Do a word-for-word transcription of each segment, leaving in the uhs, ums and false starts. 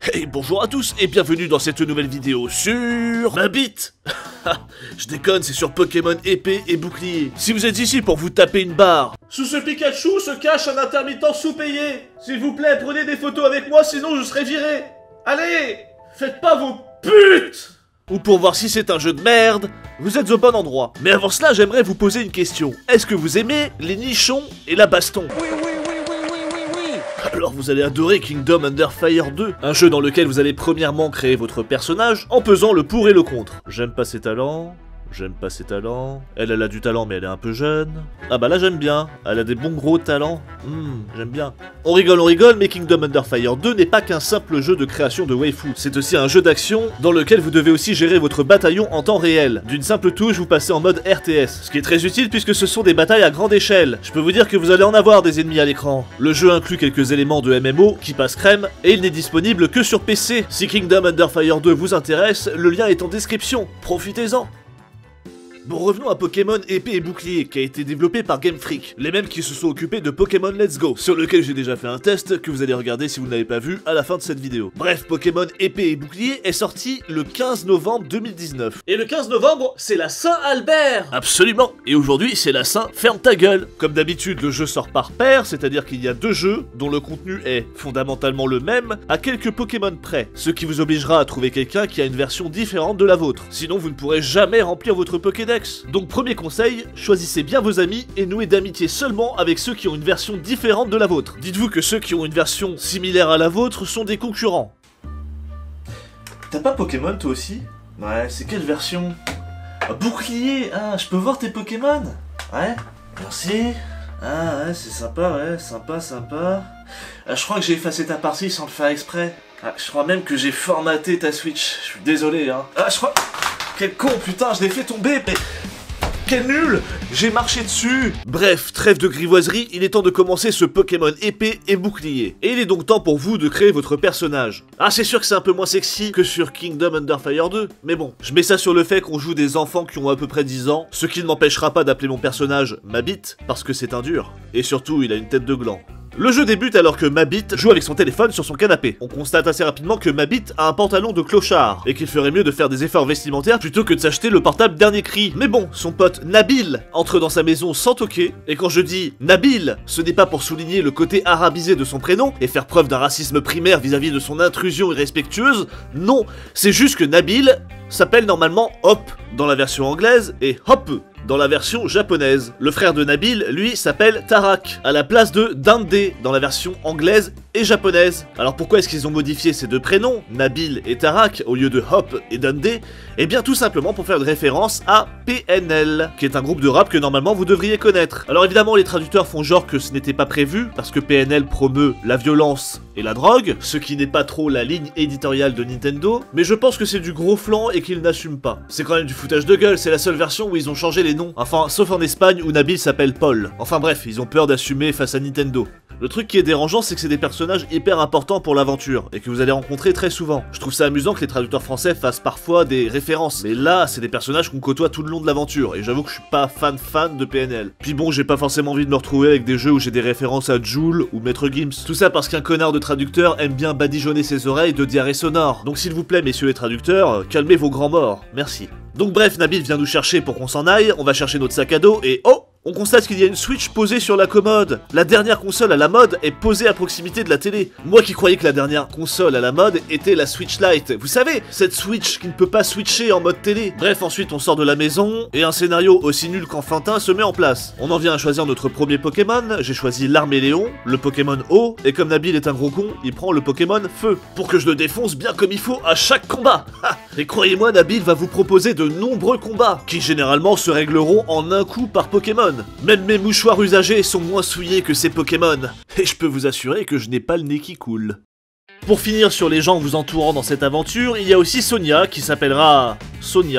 Hey, bonjour à tous et bienvenue dans cette nouvelle vidéo sur ma bite. Je déconne, c'est sur Pokémon épée et bouclier. Si vous êtes ici pour vous taper une barre, sous ce Pikachu se cache un intermittent sous-payé. S'il vous plaît, prenez des photos avec moi, sinon je serai viré. Allez, faites pas vos putes. Ou pour voir si c'est un jeu de merde, vous êtes au bon endroit. Mais avant cela, j'aimerais vous poser une question. Est-ce que vous aimez les nichons et la baston? Oui, oui, oui, oui, oui, oui, oui. Alors vous allez adorer Kingdom Under Fire deux, un jeu dans lequel vous allez premièrement créer votre personnage en pesant le pour et le contre. J'aime pas ses talents... J'aime pas ses talents. Elle, elle a du talent, mais elle est un peu jeune. Ah bah là, j'aime bien. Elle a des bons gros talents. Hum, j'aime bien. On rigole, on rigole, mais Kingdom Under Fire deux n'est pas qu'un simple jeu de création de waifu. C'est aussi un jeu d'action dans lequel vous devez aussi gérer votre bataillon en temps réel. D'une simple touche, vous passez en mode R T S. Ce qui est très utile puisque ce sont des batailles à grande échelle. Je peux vous dire que vous allez en avoir des ennemis à l'écran. Le jeu inclut quelques éléments de M M O qui passent crème et il n'est disponible que sur P C. Si Kingdom Under Fire deux vous intéresse, le lien est en description. Profitez-en. Bon, revenons à Pokémon épée et bouclier, qui a été développé par Game Freak, les mêmes qui se sont occupés de Pokémon Let's Go, sur lequel j'ai déjà fait un test que vous allez regarder si vous ne l'avez pas vu à la fin de cette vidéo. Bref, Pokémon épée et bouclier est sorti le quinze novembre deux mille dix-neuf. Et le quinze novembre, c'est la Saint-Albert. Absolument. Et aujourd'hui, c'est la Saint Ferme ta gueule. Comme d'habitude, le jeu sort par paire, c'est-à-dire qu'il y a deux jeux dont le contenu est fondamentalement le même, à quelques Pokémon près, ce qui vous obligera à trouver quelqu'un qui a une version différente de la vôtre. Sinon, vous ne pourrez jamais remplir votre Pokédex. Donc premier conseil, choisissez bien vos amis et nouez d'amitié seulement avec ceux qui ont une version différente de la vôtre. Dites-vous que ceux qui ont une version similaire à la vôtre sont des concurrents. T'as pas Pokémon toi aussi? Ouais, c'est quelle version? Ah, bouclier. Ah, je peux voir tes Pokémon? Ouais, merci. Ah ouais, c'est sympa, ouais, sympa, sympa. Ah, je crois que j'ai effacé ta partie sans le faire exprès. Ah, je crois même que j'ai formaté ta Switch. Je suis désolé, hein. Ah, je crois... Quel con, putain, je l'ai fait tomber, mais... Quel nul! J'ai marché dessus! Bref, trêve de grivoiserie, il est temps de commencer ce Pokémon épée et bouclier. Et il est donc temps pour vous de créer votre personnage. Ah, c'est sûr que c'est un peu moins sexy que sur Kingdom Under Fire deux, mais bon. Je mets ça sur le fait qu'on joue des enfants qui ont à peu près dix ans, ce qui ne m'empêchera pas d'appeler mon personnage Mabit, parce que c'est un dur. Et surtout, il a une tête de gland. Le jeu débute alors que Mabit joue avec son téléphone sur son canapé. On constate assez rapidement que Mabit a un pantalon de clochard, et qu'il ferait mieux de faire des efforts vestimentaires plutôt que de s'acheter le portable dernier cri. Mais bon, son pote Nabil entre dans sa maison sans toquer, et quand je dis Nabil, ce n'est pas pour souligner le côté arabisé de son prénom, et faire preuve d'un racisme primaire vis-à-vis de son intrusion irrespectueuse, non, c'est juste que Nabil s'appelle normalement Hop dans la version anglaise, et Hop dans la version japonaise. Le frère de Nabil, lui, s'appelle Tarak, à la place de Dande dans la version anglaise et japonaise. Alors pourquoi est-ce qu'ils ont modifié ces deux prénoms, Nabil et Tarak, au lieu de Hop et Dande? Eh bien tout simplement pour faire une référence à P N L, qui est un groupe de rap que normalement vous devriez connaître. Alors évidemment les traducteurs font genre que ce n'était pas prévu, parce que P N L promeut la violence et la drogue, ce qui n'est pas trop la ligne éditoriale de Nintendo, mais je pense que c'est du gros flanc et qu'ils n'assument pas. C'est quand même du foutage de gueule, c'est la seule version où ils ont changé les noms. Enfin, sauf en Espagne où Nabil s'appelle Paul. Enfin bref, ils ont peur d'assumer face à Nintendo. Le truc qui est dérangeant, c'est que c'est des personnages hyper importants pour l'aventure, et que vous allez rencontrer très souvent. Je trouve ça amusant que les traducteurs français fassent parfois des références, mais là, c'est des personnages qu'on côtoie tout le long de l'aventure, et j'avoue que je suis pas fan fan de P N L. Puis bon, j'ai pas forcément envie de me retrouver avec des jeux où j'ai des références à Joule ou Maître Gims. Tout ça parce qu'un connard de traducteur aime bien badigeonner ses oreilles de diarrhée sonore. Donc s'il vous plaît, messieurs les traducteurs, calmez vos grands morts. Merci. Donc bref, Nabil vient nous chercher pour qu'on s'en aille, on va chercher notre sac à dos, et oh! On constate qu'il y a une Switch posée sur la commode. La dernière console à la mode est posée à proximité de la télé. Moi qui croyais que la dernière console à la mode était la Switch Lite. Vous savez, cette Switch qui ne peut pas switcher en mode télé. Bref, ensuite on sort de la maison, et un scénario aussi nul qu'enfantin se met en place. On en vient à choisir notre premier Pokémon. J'ai choisi l'Arméléon, le Pokémon Eau, et comme Nabil est un gros con, il prend le Pokémon Feu. Pour que je le défonce bien comme il faut à chaque combat. Et croyez-moi, Nabil va vous proposer de nombreux combats, qui généralement se régleront en un coup par Pokémon. Même mes mouchoirs usagés sont moins souillés que ces Pokémon. Et je peux vous assurer que je n'ai pas le nez qui coule. Pour finir sur les gens vous entourant dans cette aventure, il y a aussi Sonia qui s'appellera Sonia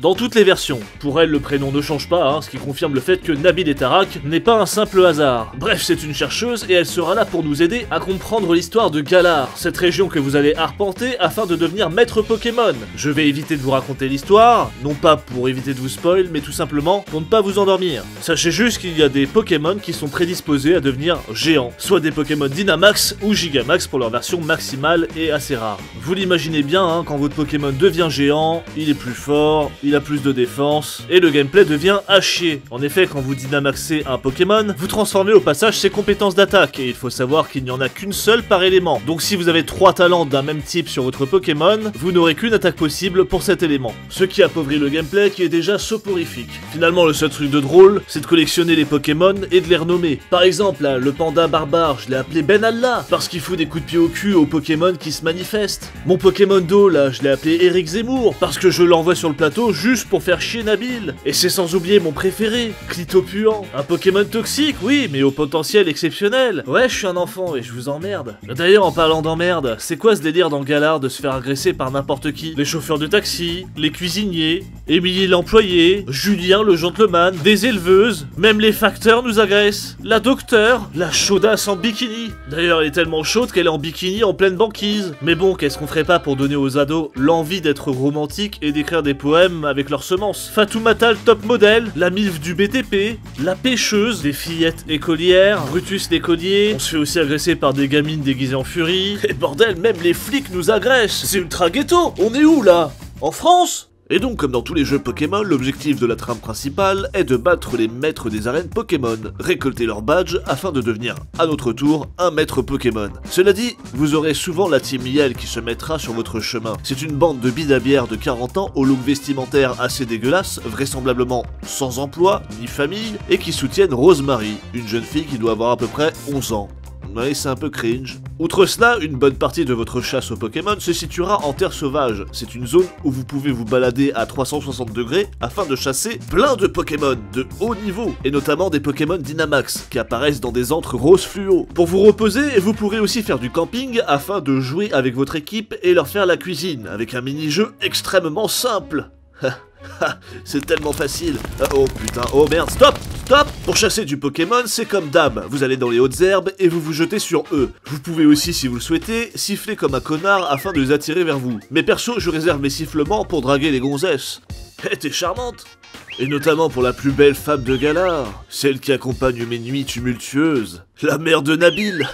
dans toutes les versions. Pour elle, le prénom ne change pas, hein, ce qui confirme le fait que Nabil Etarak n'est pas un simple hasard. Bref, c'est une chercheuse et elle sera là pour nous aider à comprendre l'histoire de Galar, cette région que vous allez arpenter afin de devenir maître Pokémon. Je vais éviter de vous raconter l'histoire, non pas pour éviter de vous spoil, mais tout simplement pour ne pas vous endormir. Sachez juste qu'il y a des Pokémon qui sont prédisposés à devenir géants, soit des Pokémon Dynamax ou Gigamax pour leur version maximale et assez rare. Vous l'imaginez bien, hein, quand votre Pokémon devient géant, il est plus fort, il a plus de défense, et le gameplay devient à chier. En effet, quand vous Dynamaxez un Pokémon, vous transformez au passage ses compétences d'attaque, et il faut savoir qu'il n'y en a qu'une seule par élément. Donc si vous avez trois talents d'un même type sur votre Pokémon, vous n'aurez qu'une attaque possible pour cet élément. Ce qui appauvrit le gameplay qui est déjà soporifique. Finalement, le seul truc de drôle, c'est de collectionner les Pokémon et de les renommer. Par exemple, là, le panda barbare, je l'ai appelé Ben Allah, parce qu'il fout des coups de pied au cul aux Pokémon qui se manifestent. Mon Pokémon d'eau, là, je l'ai appelé Eric Zemmour, parce que je l'envoie sur le plateau juste pour faire chier Nabil. Et c'est sans oublier mon préféré, Clitopuant. Un Pokémon toxique, oui, mais au potentiel exceptionnel. Ouais, je suis un enfant et je vous emmerde. D'ailleurs, en parlant d'emmerde, c'est quoi ce délire dans Galar de se faire agresser par n'importe qui? Les chauffeurs de taxi, les cuisiniers, Émilie l'employé, Julien le gentleman, des éleveuses, même les facteurs nous agressent. La docteure, la chaudasse en bikini. D'ailleurs, elle est tellement chaude qu'elle est en bikini en pleine banquise. Mais bon, qu'est-ce qu'on ferait pas pour donner aux ados l'envie d'être romantique et d'écrire des poèmes avec leurs semences? Fatoumata le top modèle, la milf du B T P, la pêcheuse, des fillettes écolières, Brutus l'écolier, on se fait aussi agresser par des gamines déguisées en furie. Et bordel, même les flics nous agressent. C'est ultra ghetto. On est où là? En France? Et donc, comme dans tous les jeux Pokémon, l'objectif de la trame principale est de battre les maîtres des arènes Pokémon, récolter leurs badges afin de devenir, à notre tour, un maître Pokémon. Cela dit, vous aurez souvent la team Yell qui se mettra sur votre chemin. C'est une bande de bidabières de quarante ans au look vestimentaire assez dégueulasse, vraisemblablement sans emploi, ni famille, et qui soutiennent Rosemary, une jeune fille qui doit avoir à peu près onze ans. Ouais, c'est un peu cringe. Outre cela, une bonne partie de votre chasse aux Pokémon se situera en terre sauvage. C'est une zone où vous pouvez vous balader à trois cent soixante degrés afin de chasser plein de Pokémon de haut niveau, et notamment des Pokémon Dynamax, qui apparaissent dans des antres roses fluo. Pour vous reposer, vous pourrez aussi faire du camping afin de jouer avec votre équipe et leur faire la cuisine, avec un mini-jeu extrêmement simple. C'est tellement facile. Oh putain, oh merde, stop, stop. Pour chasser du Pokémon, c'est comme d'hab. Vous allez dans les hautes herbes et vous vous jetez sur eux. Vous pouvez aussi, si vous le souhaitez, siffler comme un connard afin de les attirer vers vous. Mais perso, je réserve mes sifflements pour draguer les gonzesses. Eh, t'es charmante. Et notamment pour la plus belle femme de Galar, celle qui accompagne mes nuits tumultueuses, la mère de Nabil.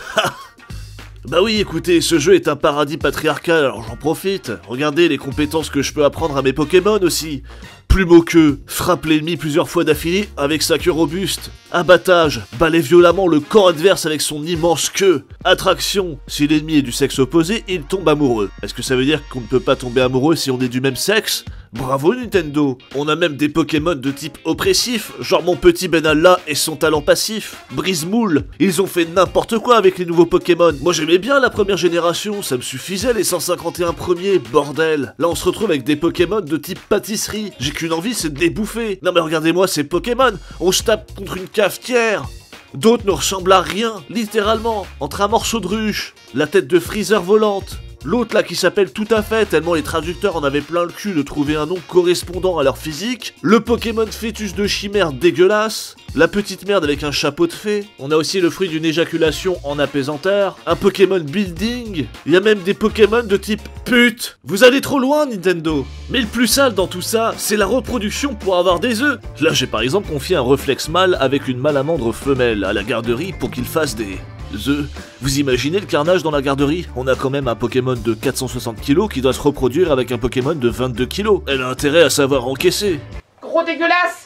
Bah oui, écoutez, ce jeu est un paradis patriarcal, alors j'en profite. Regardez les compétences que je peux apprendre à mes Pokémon aussi. Plumeau queue, frappe l'ennemi plusieurs fois d'affilée avec sa queue robuste. Abattage, balaie violemment le camp adverse avec son immense queue. Attraction, si l'ennemi est du sexe opposé, il tombe amoureux. Est-ce que ça veut dire qu'on ne peut pas tomber amoureux si on est du même sexe? Bravo Nintendo. On a même des Pokémon de type oppressif, genre mon petit Benalla et son talent passif, Brise-Moule. Ils ont fait n'importe quoi avec les nouveaux Pokémon. Moi j'aimais bien la première génération, ça me suffisait les cent cinquante et un premiers, bordel. Là on se retrouve avec des Pokémon de type pâtisserie. J'ai qu'une envie, c'est de les bouffer. Non mais regardez-moi ces Pokémon, on se tape contre une cafetière. D'autres ne ressemblent à rien, littéralement, entre un morceau de ruche, la tête de Freezer volante. L'autre là qui s'appelle Tout à fait, tellement les traducteurs en avaient plein le cul de trouver un nom correspondant à leur physique. Le Pokémon fœtus de chimère dégueulasse. La petite merde avec un chapeau de fée. On a aussi le fruit d'une éjaculation en apaisanteur. Un Pokémon building. Il y a même des Pokémon de type pute. Vous allez trop loin Nintendo. Mais le plus sale dans tout ça, c'est la reproduction pour avoir des œufs. Là j'ai par exemple confié un réflexe mâle avec une malamandre femelle à la garderie pour qu'il fasse des... œufs. Vous imaginez le carnage dans la garderie? On a quand même un Pokémon de quatre cent soixante kilos qui doit se reproduire avec un Pokémon de vingt-deux kilos. Elle a intérêt à savoir encaisser. Gros dégueulasse!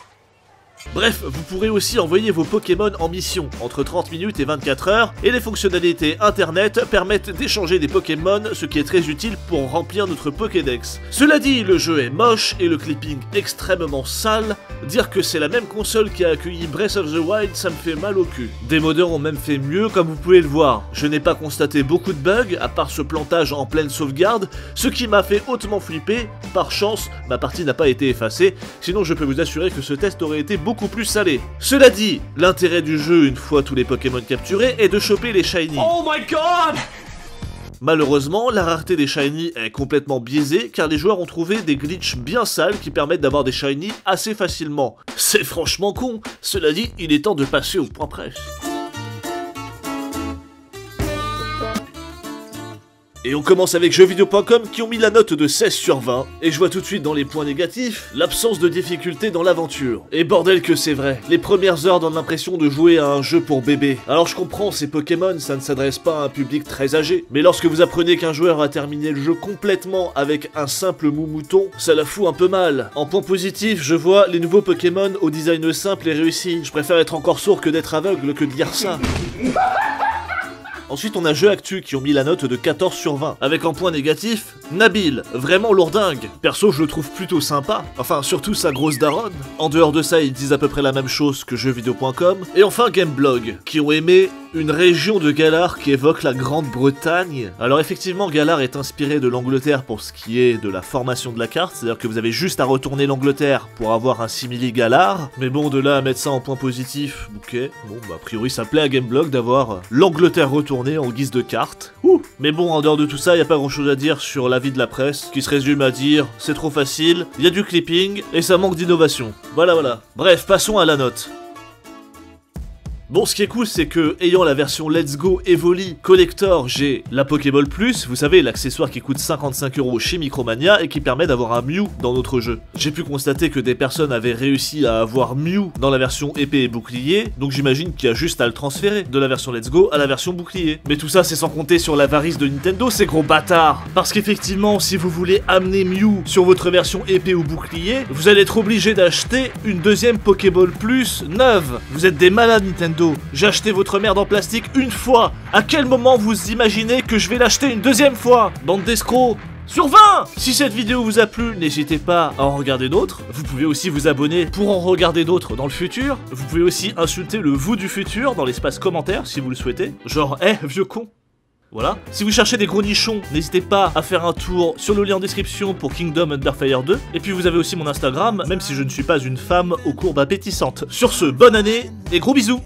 Bref, vous pourrez aussi envoyer vos Pokémon en mission, entre trente minutes et vingt-quatre heures, et les fonctionnalités internet permettent d'échanger des Pokémon, ce qui est très utile pour remplir notre Pokédex. Cela dit, le jeu est moche et le clipping extrêmement sale. Dire que c'est la même console qui a accueilli Breath of the Wild, ça me fait mal au cul. Des modeurs ont même fait mieux, comme vous pouvez le voir. Je n'ai pas constaté beaucoup de bugs, à part ce plantage en pleine sauvegarde, ce qui m'a fait hautement flipper. Par chance, ma partie n'a pas été effacée, sinon je peux vous assurer que ce test aurait été beaucoup plus salé. Cela dit, l'intérêt du jeu, une fois tous les Pokémon capturés, est de choper les shiny. Oh my god! Malheureusement, la rareté des shiny est complètement biaisée car les joueurs ont trouvé des glitches bien sales qui permettent d'avoir des shiny assez facilement. C'est franchement con, cela dit, il est temps de passer au point presse. Et on commence avec jeux vidéo point com qui ont mis la note de seize sur vingt, et je vois tout de suite dans les points négatifs, l'absence de difficulté dans l'aventure. Et bordel que c'est vrai, les premières heures donnent l'impression de jouer à un jeu pour bébé. Alors je comprends, c'est Pokémon, ça ne s'adresse pas à un public très âgé, mais lorsque vous apprenez qu'un joueur a terminé le jeu complètement avec un simple mou-mouton, ça la fout un peu mal. En point positif, je vois les nouveaux Pokémon au design simple et réussi. Je préfère être encore sourd que d'être aveugle que de dire ça. Ensuite, on a Jeux Actu qui ont mis la note de quatorze sur vingt. Avec en point négatif, Nabil, vraiment lourdingue. Perso, je le trouve plutôt sympa. Enfin, surtout sa grosse daronne. En dehors de ça, ils disent à peu près la même chose que jeux vidéo point com. Et enfin, Gameblog, qui ont aimé une région de Galar qui évoque la Grande-Bretagne. Alors effectivement, Galar est inspiré de l'Angleterre pour ce qui est de la formation de la carte, c'est-à-dire que vous avez juste à retourner l'Angleterre pour avoir un simili Galar. Mais bon, de là à mettre ça en point positif, ok. Bon, bah a priori ça plaît à Gameblog d'avoir l'Angleterre retournée en guise de carte. Ouh. Mais bon, en dehors de tout ça, y a pas grand-chose à dire sur l'avis de la presse, qui se résume à dire c'est trop facile, il y a du clipping et ça manque d'innovation. Voilà, voilà. Bref, passons à la note. Bon, ce qui est cool, c'est que, ayant la version Let's Go Evoli Collector, j'ai la Pokéball Plus, vous savez, l'accessoire qui coûte cinquante-cinq euros chez Micromania et qui permet d'avoir un Mew dans notre jeu. J'ai pu constater que des personnes avaient réussi à avoir Mew dans la version épée et bouclier, donc j'imagine qu'il y a juste à le transférer de la version Let's Go à la version bouclier. Mais tout ça, c'est sans compter sur l'avarice de Nintendo, ces gros bâtards. Parce qu'effectivement, si vous voulez amener Mew sur votre version épée ou bouclier, vous allez être obligé d'acheter une deuxième Pokéball Plus neuve. Vous êtes des malades, Nintendo. J'ai acheté votre merde en plastique une fois. À quel moment vous imaginez que je vais l'acheter une deuxième fois? Bande d'escrocs. Sur vingt! Si cette vidéo vous a plu, n'hésitez pas à en regarder d'autres. Vous pouvez aussi vous abonner pour en regarder d'autres dans le futur. Vous pouvez aussi insulter le vous du futur dans l'espace commentaire si vous le souhaitez. Genre, eh, hey, vieux con. Voilà. Si vous cherchez des gros nichons, n'hésitez pas à faire un tour sur le lien en description pour Kingdom Under Fire deux. Et puis vous avez aussi mon Instagram, même si je ne suis pas une femme aux courbes appétissantes. Sur ce, bonne année et gros bisous!